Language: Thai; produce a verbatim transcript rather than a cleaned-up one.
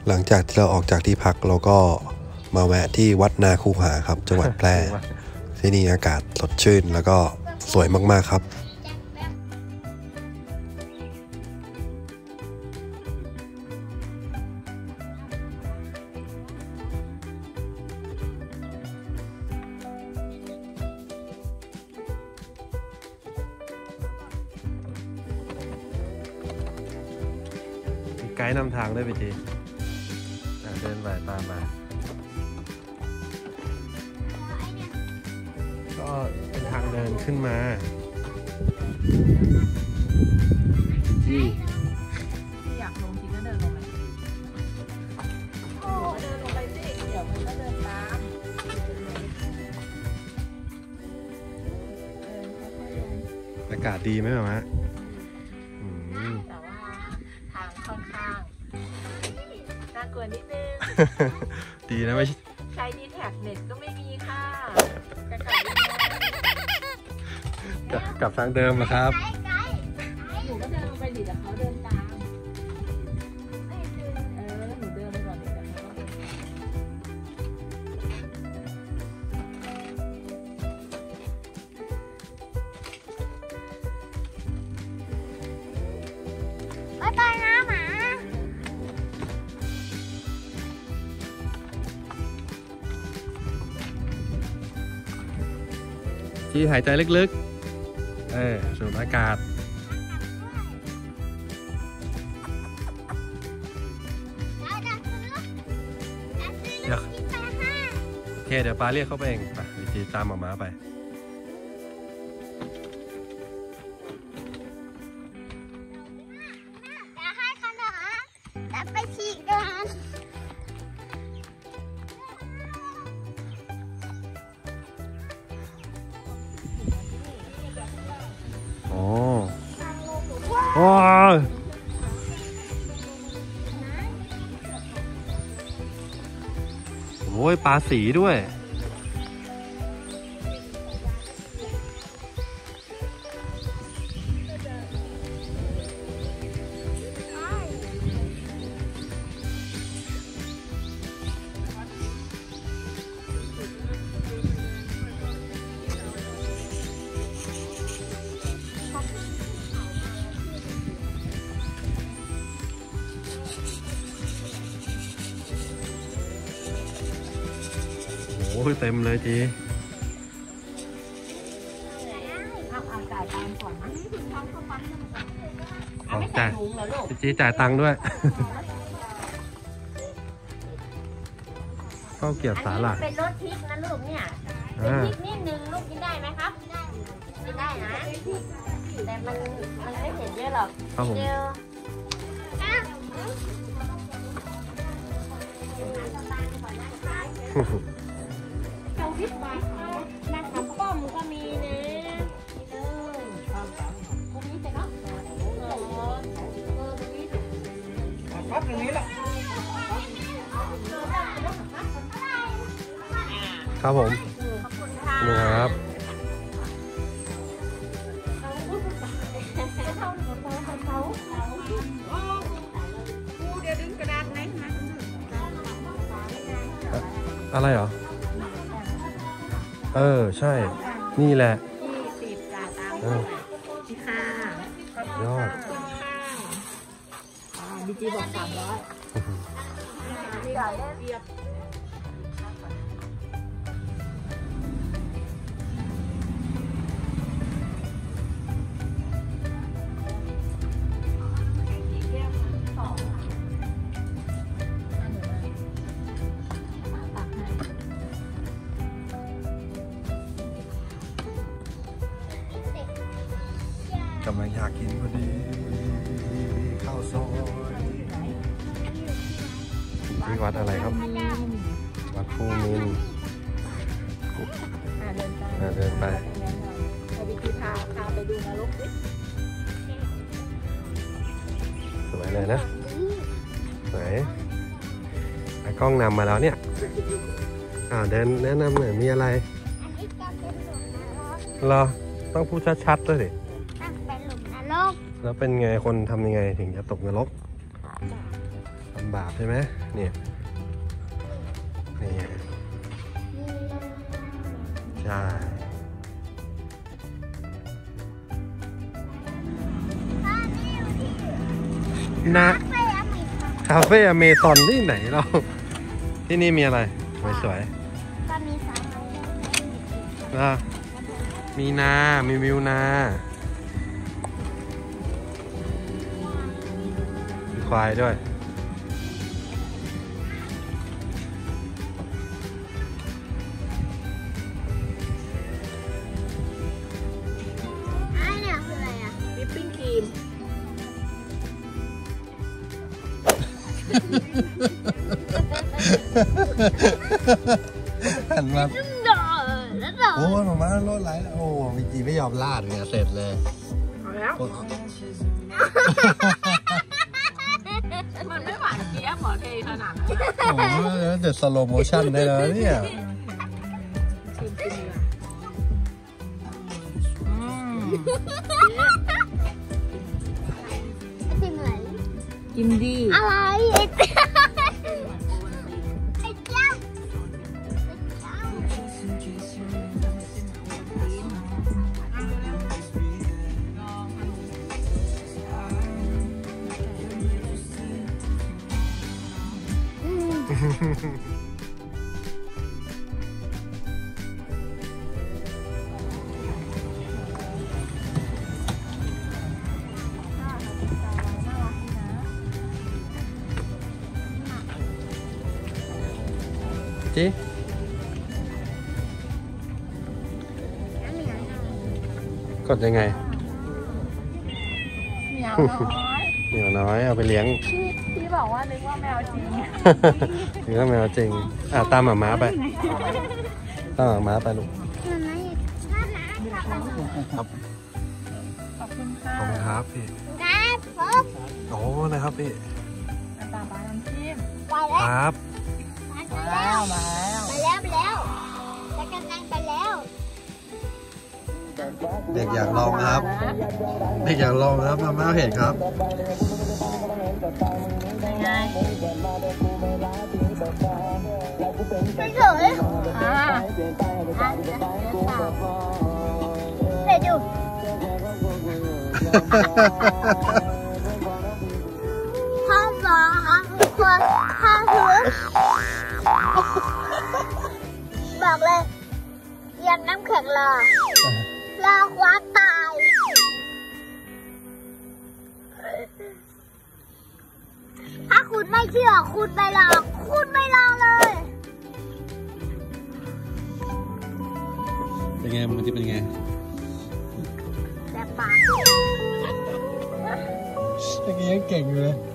หลังจากที่เราออกจากที่พักเราก็มาแวะที่วัดนาคูหาครับจังหวัดแพร่ที่นี่อากาศสดชื่นแล้วก็สวยมากๆครับไกด์นำทางด้วยพี่จีเดินไปตามมาก็เป็นทางเดินขึ้นมาที่อยากลงจริงก็เดินลงไหมโอ้เดินลงไปสิเดี๋ยวมันก็เดินตามอากาศดีไหมหมะแต่ว่าทางค่อนข้างน่ากลัวนิดนึงดีนะไม่ใช้ดีแท็กเน็ตก็ไม่มีค่ะกลับทางเดิมนะครับหนูก็เดินลงไปดิแต่เขาเดินตามเออหนูเดินไปก่อนดิแต่เขาบายบายนะหมาที่หายใจลึกๆเออสูดอากาศเดี๋ยวโอเคเดี๋ยวป้าเรียกเขาไปเองไปวิธีตามหมาม้าไปจะให้ขนมจะไปฉีกกันโอ้ว้าวโอ้ยปลาสีด้วยโอ้ยเต็มเลยจีเอาเอาจ่ายตังค์ก่อนนะคุณทำเข้าปั๊มเอาไม่ใส่ถุงเหรอลูกจีจ่ายตังค์ด้วยข้าวเกี๊ยวสาหร่ายเป็นรสพริกนะลูกเนี่ยเป็นพริกนิดนึงลูกกินได้ไหมครับกินได้นะแต่มันมันไม่เผ็ดเยอะหรอกครับผมเจ้าพริกปลาเขาน้ำข้าวป้อมก็มีนะเลยตรงนี้แต่เนาะปั๊บตรงนี้แหละครับผมนี่ครับอะไรเหรอเออใช่นี่แหละยี่สิบจ่ายตามด้วยค่ะยอดบีจีบอกสามร้อยจ่ายได้เรียบกำลังอยากกินพอดีข้าวซอยที่วัดอะไรครับวัดภูมินเดินไปไปวิธีพาพาไปดูนรกดิสวยเลยนะไหนไอ้กล้องนำมาแล้วเนี่ยอ่าเดินแนะนำหน่อยมีอะไรรอต้องพูดชัดๆด้วยสิเป็นหลุมนรกแล้วเป็นไงคนทำยังไงถึงจะตกนรกลำำบาปใช่ไหมเนี่ยนี่ใช่นะคาเฟ่อเมซอนที่ไหนเราที่นี่มีอะไรสวยก็มีสามๆนะมีนา มีวิวนามีควายด้วยอันนี้คืออะไรอ่ะวิปปิ้งครีมหันมาดอกแล้วดอกโอ้ยมาม่ารถไหลโอ้มีจีไม่ยอมลาดเนี่ยเสร็จเลยเอาแล้ว มันไม่หวานเจี๊ยบหรอเทขนาดนั้นโอ้โหเด็ดสโลโมชั่นได้เลยเนี่ยชิมกินดีกว่าอืมชิมอะไรกินดีอะไรไอ้เจ้าไอ้เจ้าจีกดยังไงเหมียวน้อยเหนียวน้อยเอาไปเลี้ยงพี่พี่บอกว่านึกว่าแมวจริงหรือว่าแมวจริงอ่ะตามหมาม้าไปตามหมาม้าไปลูกมันไม่น่ารักครับครับขอบคุณค่ะขอบคุณครับพี่ครับผมโอ้นะครับพี่น้ำตาปลาน้ำจิ้มไปคแล้วรับไปแล้วมาแล้วไปแล้วไปแล้วไปกำลังไปแล้วเด็กอยากลองครับ เด็กอยากลองครับมาม่าเผ็ดครับยังไงไปเฉยอ่าไปดูห้องสองห้องครัวห้องหือบอกเลยเรียนน้ำแข็งรอรอคว้าตาย ถ้าคุณไม่เชื่อคุณไปลองคุณไม่ลองเลยเป็นไงมันจะเป็นไงแต่ปากเป็นไงเก่งเลย